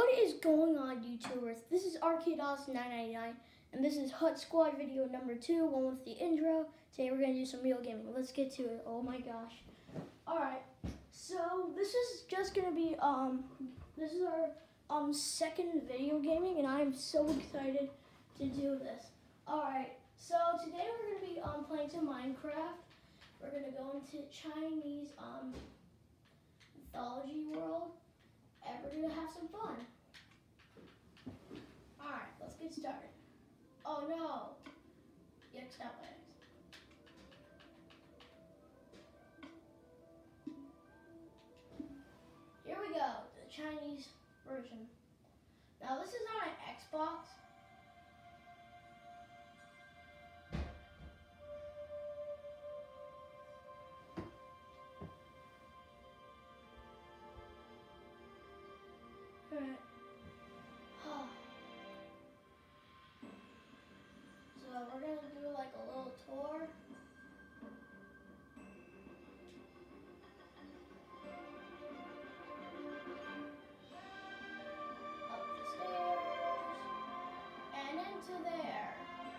What is going on, YouTubers? This is Arcade999, and this is Hut Squad video number 2, one with the intro. Today we're gonna do some real gaming. Let's get to it. Oh my gosh! All right, so this is just gonna be this is our second video gaming, and I am so excited to do this. All right, so today we're gonna be playing some Minecraft. We're gonna go into Chinese mythology world. And we're gonna have some fun. Alright, let's get started. Oh no! Yeah, stop my eggs. Here we go, the Chinese version. Now this is on an Xbox. Alright. So we're gonna do like a little tour. Up the stairs and into there.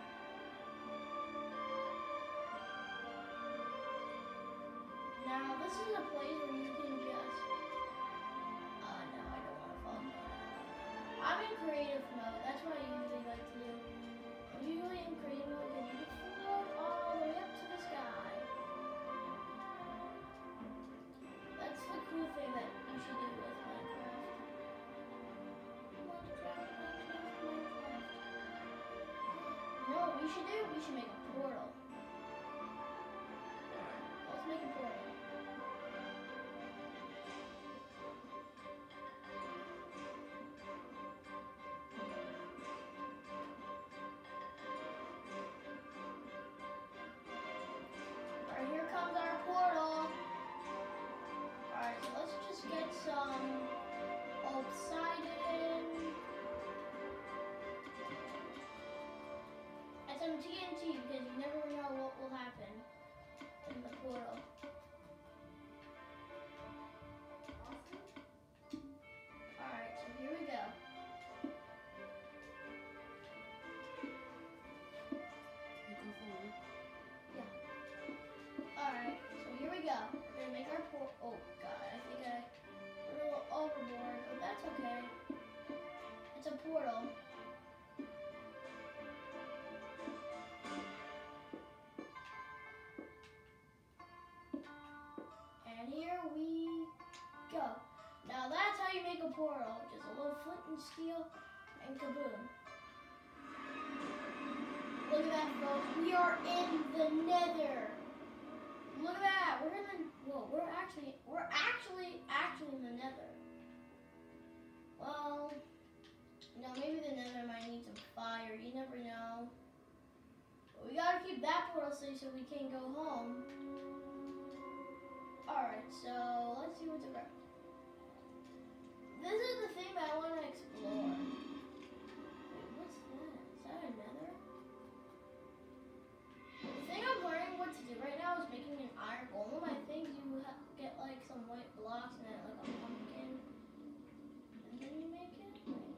Now this is a place where you can just no, I don't want to follow that. I'm in creative mode. That's what I usually like to do. I'm usually in creative mode because you can float all the way up to the sky. That's the cool thing that you should do with Minecraft. Minecraft. You know what we should do? We should make a portal. Let's make a portal. Here comes our portal. Alright, so let's just get some obsidian and some TNT because you never know what will happen in the portal. Alright, so here we go. Alright, so here we go. We're gonna make our portal. Oh god, I think I went a little overboard, but that's okay. It's a portal. And here we go. Now that's how you make a portal. Just a little flint and steel and kaboom. Look at that, folks. We are in the nether. Look at that. We're in the we're actually in the nether. Well, maybe the nether might need some fire. You never know. But we gotta keep that portal safe so we can go home. Alright, so let's see what's around. This is the thing that I want to explore. Wait, what's that? Is that a nether? The thing I'm learning what to do right now is making an iron golem. I think you get like some white blocks and then like a pumpkin, and then you make it.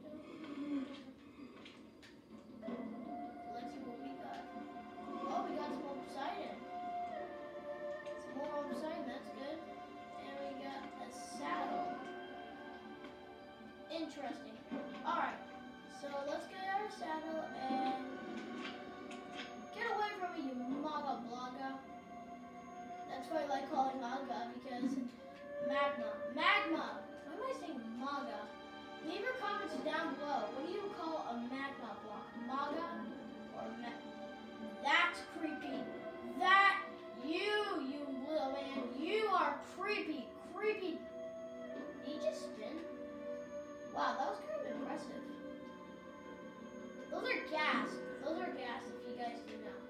Let's see what we got. Oh, we got some obsidian. Some more obsidian, that's good. And we got a saddle. Interesting. Alright, so let's get our saddle and get away from me, you Maga Blaga. That's why I like calling Maga, because magma. Magma! Why am I saying Maga? Leave your comments down below. What do you call a magma block? Maga or That's creepy. That, you little man, you are creepy. Creepy. Did he just spin? Wow, that was kind of impressive. Those are gas. Those are gas, if you guys do know.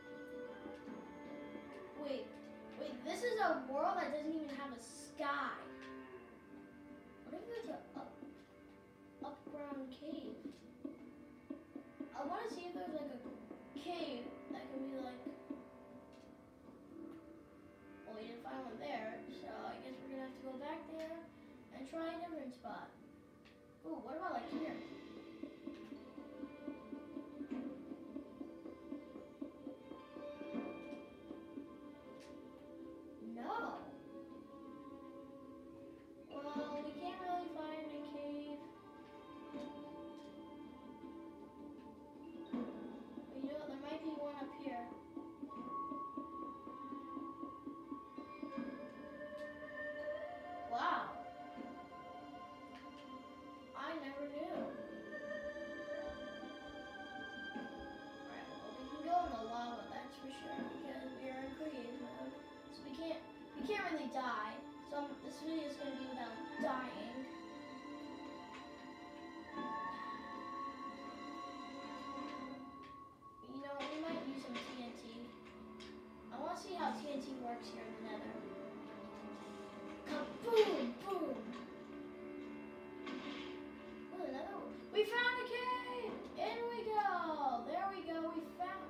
Wait, this is a world that doesn't even have a sky. What if there's an up-ground cave? I want to see if there's like a cave that can be like... Well, we didn't find one there, so I guess we're going to have to go back there and try a different spot. Ooh, what about like here? No. Well, we can't really find a cave. But you know what? There might be one up here. Wow. I never knew. Alright, well we can go in the lava, that's for sure, because we are in creative mode. So we can't really die. So this video is gonna be without dying. You know, we might use some TNT. I wanna see how TNT works here in the Nether. Kaboom! Boom! Oh, another one. We found a cave! In we go! There we go, we found.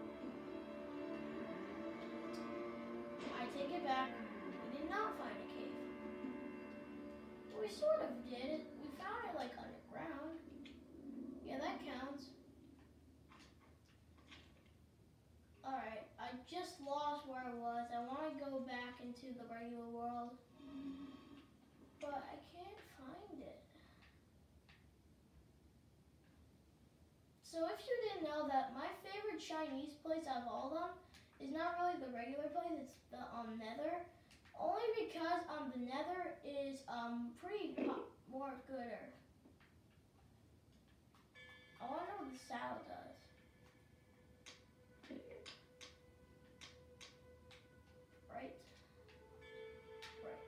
I take it back. We did not find a cave. Well, we sort of did. We found it like underground. Yeah, that counts. Alright, I just lost where I was. I want to go back into the regular world. But I can't find it. So if you didn't know that my favorite Chinese place out of all of them is not really the regular place, it's the Nether. Only because the Nether is pretty more gooder. I want to know what the saddle does. Right? Right.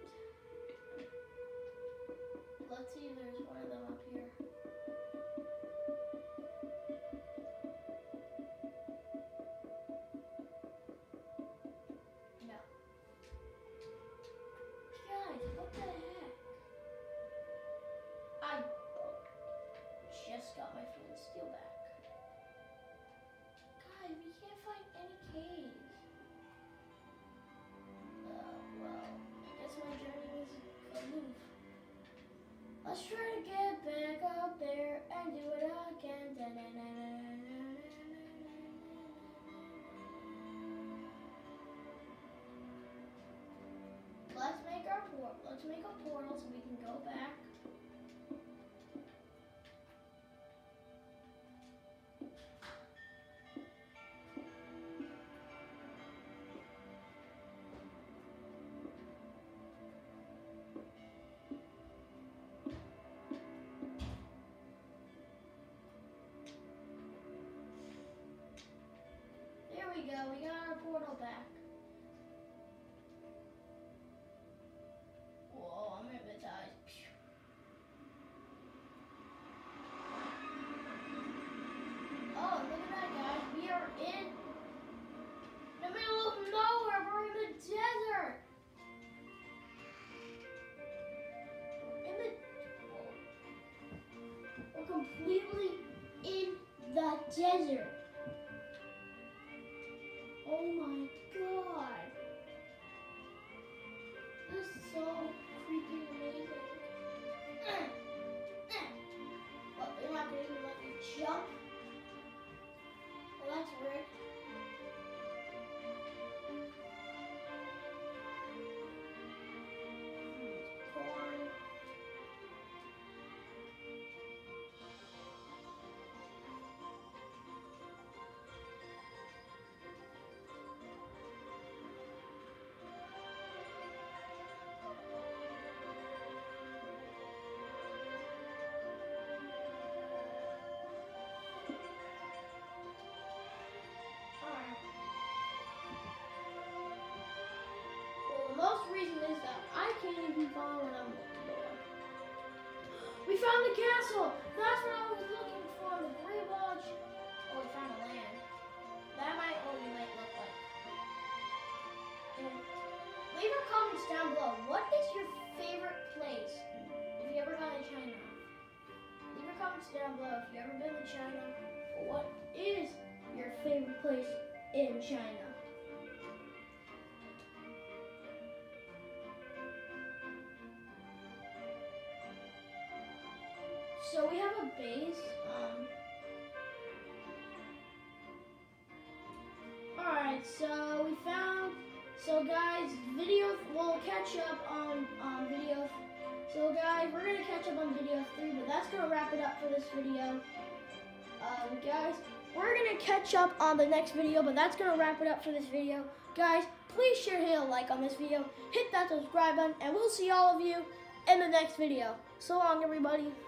Let's see if there's one of them up here. No. Guys, what the heck? I just got my flint and steel back. Guys, we can't find any caves. Well, I guess my journey was aloof. Let's try to get back up there and do it again. Let's make a portal so we can go back. There we go, we got our portal back. Whoa, I'm hypnotized. Oh, look at that, guys. We are in the middle of nowhere. We're in the desert. We're completely in the desert. Oh my god. This is so freaking amazing. Well, they're not going to even let me jump. Well, that's weird. Corn. Most reason is that I can't even find what I'm looking for. We found the castle! That's what I was looking for, the Grey Lodge. Oh, we found a land. That might what we might look like. And leave your comments down below. What is your favorite place if you ever gone to China? Leave your comments down below if you ever been to China. What is your favorite place in China? So we have a base. Alright, so we found, so guys, we'll catch up on video. So guys, we're going to catch up on video 3, but that's going to wrap it up for this video. Guys, we're going to catch up on the next video, but that's going to wrap it up for this video. Guys, please share, hit a like on this video, hit that subscribe button, and we'll see all of you in the next video. So long, everybody.